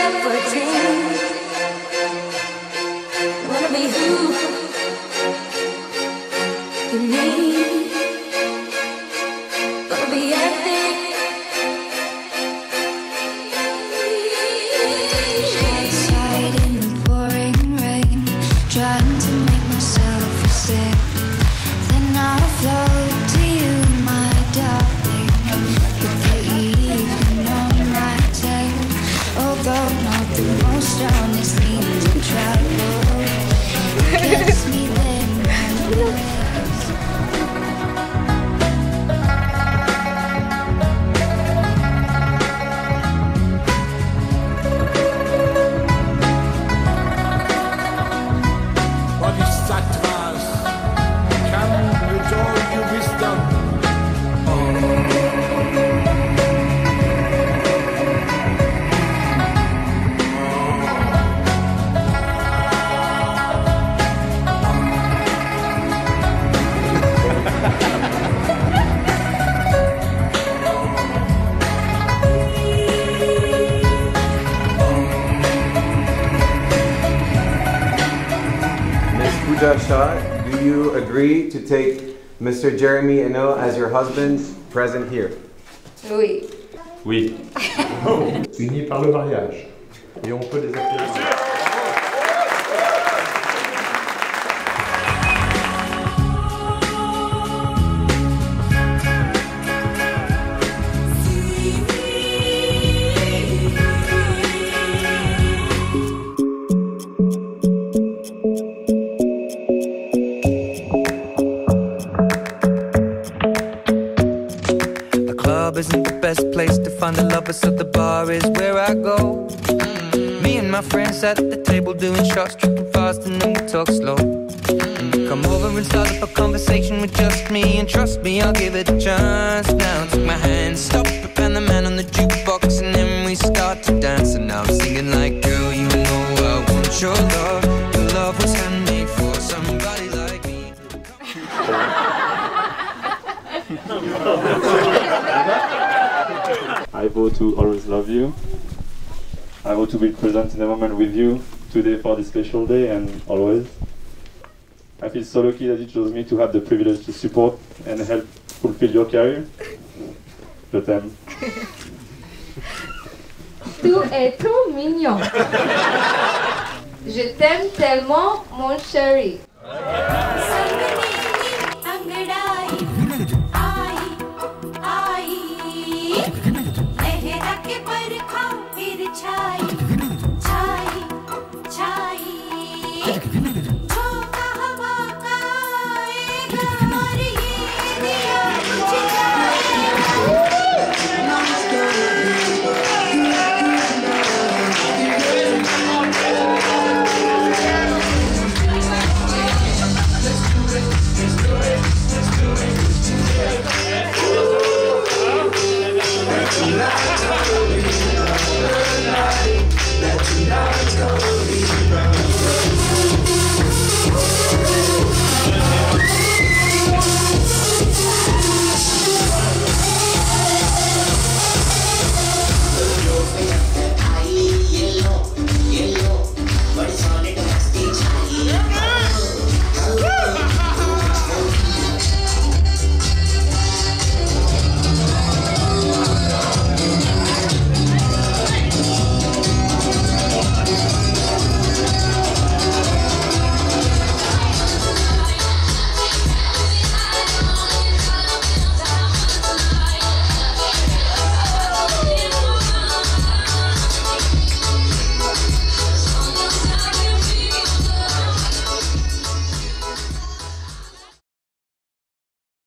ever dreamed. Wanna be who you need. Gonna be everything. Outside in the pouring rain, trying to make myself sick. Then I'll float to you, my darling, with the evening on my tail. Although not the most honest thing to travel, it gets me there nonetheless. Bodhisattvas, come with all your wisdom. Ms. Pooja Shah, do you agree to take Mr. Jeremy Eno as your husband present here? Oui. Oui. Unis par le mariage. Et on peut les appeler. The club isn't the best place to find the lovers, so the bar is where I go. Me and my friends at the table doing shots, tripping fast, and then we talk slow. And you come over and start up a conversation with just me, and trust me, I'll give it a chance. Now take my hand, stop it, and the man on the jukebox, and then we start to dance. And now I'm singing like, girl, you know I want your love. Your love was handmade for somebody like me. I vote to always love you. I vote to be present in the moment with you today for this special day and always. I feel so lucky that you chose me to have the privilege to support and help fulfill your career. Je t'aime. Tu es trop mignon. Je t'aime tellement, mon chéri. Tonight's gonna be